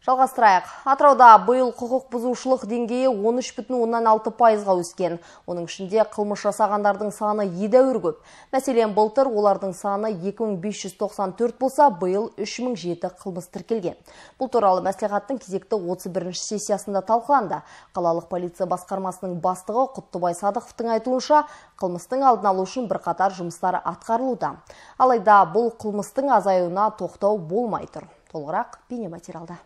Жалғастырайық. Атырауда биыл құқық бұзушылық деңгейі 13,6%-ға өскен. Оның ішінде қылмыс жасағандардың саны едәуір көп. Мәселен, былтыр олардың саны 2594 болса, биыл 3007 қылмыс тіркелген. Бұл туралы мәслихаттың кезекті 31-ші сессиясында талқыланды. Қалалық полиция басқармасының бастығы Құттыбай Садықовтың айтуынша, қылмыстың алдын алу үшін бірқатар жұмыстар атқарылуда. Алайда бұл қылмыстың азаюына тоқтау болмай тұр. Толығырақ бейнематериалда.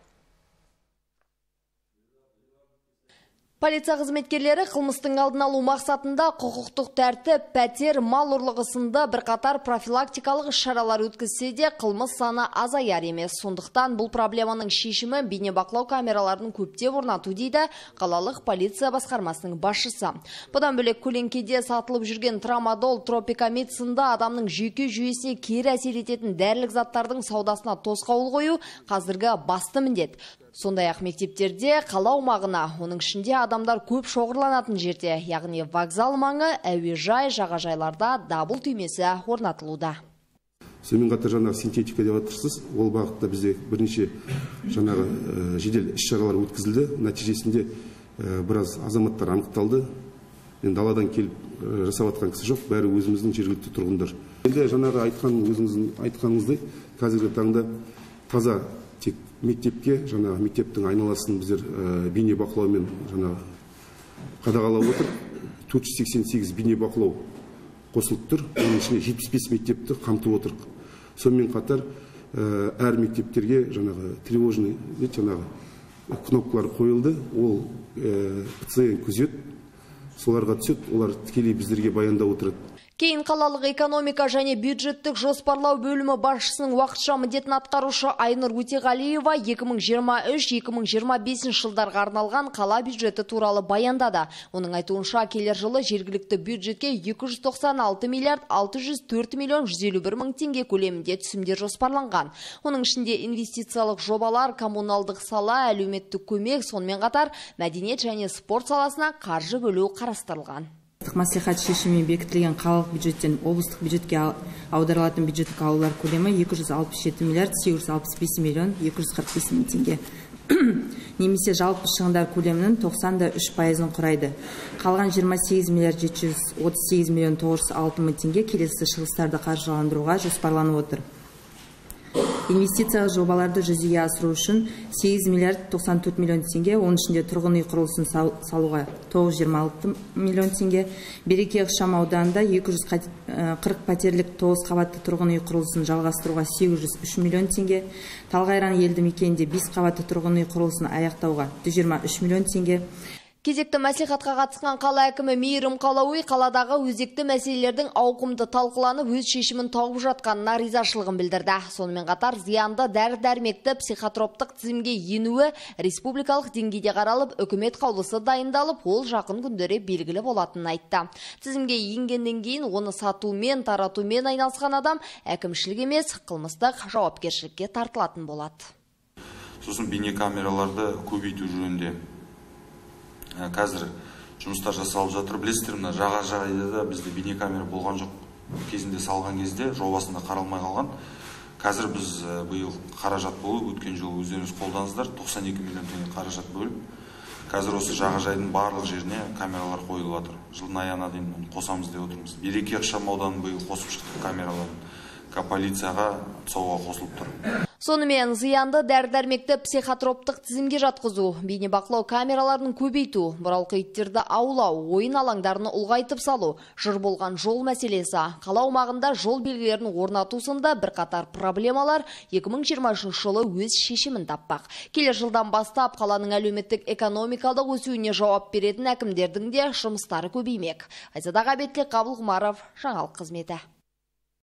Полиция қызметкерлері қылмыстың алдын алу мақсатында құқықтық тәртіп, пәтер, мал ұрлығы сынды бірқатар профилактикалық іс-шаралар өткізсе де, қылмыс саны азаяр емес. Сондықтан бұл проблеманың шешімі бейнебақылау камераларын көптеп орнату дейді қалалық полиция басқармасының басшысы. Бұдан бөлек көлеңкеде сатылып жүрген трамадол, тропикамид сынды адамның жүйке жүйесіне кері әсер ететін дәрілік заттардың саудасына тосқауыл қою қазіргі басты міндет. Сондай-ақ мектептерде, қала аумағына, оның ішінде адамдар көп шоғырланатын жерде, яғни вокзал маңы, әуежай, жағажайларда дабыл түймесі орнатылуда. Сонымен қатар жаңағы синтетика деп отырсыз, ол бағытта бізде бірнеше жаңағы жедел іс-шаралар өткізілді. Нәтижесінде біраз азаматтар анықталды. Енді даладан келіп жасап атқан кісі жоқ, бәрі өзіміздің жергілікті тұрғындар. Енді жаңағы өзіңіздің айтқаныңыздай, қазіргі таңда таза тек мектепке, жаңағы мектептің айналасын біздер бейне бақылаумен қадағалап отыр. 488 бейне бақылау қосылып тұр. Оның ішінде 75 мектепті қамтып отыр. Сонымен қатар әр мектептерге тревожный кнопкалар қойылды. Ол пациент күзет, соларға түсет, олар тікелей біздерге баяндап отырады. Кейін қалалық экономика және бюджеттік жоспарлау бөлімі басшысының уақытша міндетін атқарушы Айнұр Өтеғалиева 2023-2025 жылдарға арналған қала бюджеті туралы баяндады. Оның айтуынша, келер жылы жергілікті бюджетке 296 миллиард 604 миллион 151 мың теңге көлемінде түсімдер жоспарланған. Оның ішінде инвестициялық жобалар, коммуналдық сала, әлеуметтік көмек, сонымен қатар мәдениет және спорт саласына қаржы бөлу қарастырылған. Мәслихат шешімімен бекітілген қалалық бюджеттен облыстық бюджетке аударылатын бюджеттік алулар көлемі 267 миллиард 865 миллион 245 мың теңге. Немесе жалпы шығындар көлемінің 93%-ын құрайды. Қалған 28 миллиард 738 миллион 906 мың теңге келесі шығыстарды қаржыландыруға жоспарланып отыр. Инвестициялық жобаларды жүзеге асыру үшін 8 миллиард 94 миллион теңге, оның ішінде тұрғын үй құрылысын салуға 926 миллион теңге, Береке ықшам ауданында 240 пәтерлік 9 қабатты тұрғын үй құрылысын жалғастыруға 803 миллион теңге, Талғайран елді мекенінде 5 қабатты тұрғын үй құрылысын аяқтауға 123 миллион теңге. Кезекті мәслихатқа қатысқан қала әкімі Мейірім Қалауи қаладағы өзекті мәселелердің ауқымды талқыланып өз шешімін тауып жатқанына ризашылығын білдірді. Сонымен қатар зиянды дәрі-дәрмекті психотроптық тізімге енуі республикалық деңгейде қаралып, үкімет қаулысы дайындалып, ол жақын күндері белгілі болатынын айтты. Тізімге енгеннен кейін оны сатумен, таратумен айналысқан адам әкімшілік емес, қылмыстық жауапкершілікке тартылатын болады. Сосын бейнекамераларды көбейту жөнінде қазір жұмыстар жасалып жатыр. Білесіздер, мына жағажайда бізде бейнекамера болған жоқ. Кезінде салған кезде жобасында қаралмай қалған. Қазір біз биыл қаражат бөліп, өткен жылы өздеріңіз қолдаңыздар, 92 миллион теңге қаражат бөліп, қазір осы жағажайдың барлық жеріне камералар қойылып жатыр. Жылдың аяғына дейін қосамыз деп отырмыз. Береке ықшам ауданын биыл қосып шықтық камераларын. Полицияға тұсауға қосылып тұр. Сонымен зиянды дәрі-дәрмекті психотроптық тізімге жатқызу, бейнебақылау камераларын көбейту, бұралқы иттерді аулау, ойын алаңдарын ұлғайтып салу, жыр болған жол мәселесі, қала аумағында жол белгілерін орнату сынды бірқатар проблемалар 2023 жылы өз шешімін таппақ. Келер жылдан бастап қаланың әлеуметтік экономикалық өсуіне жауап беретін әкімдердің де жұмыстары көбеймек. Айзада Ғабетлі, Қабыл Ғұмаров, жаңалық қызметі.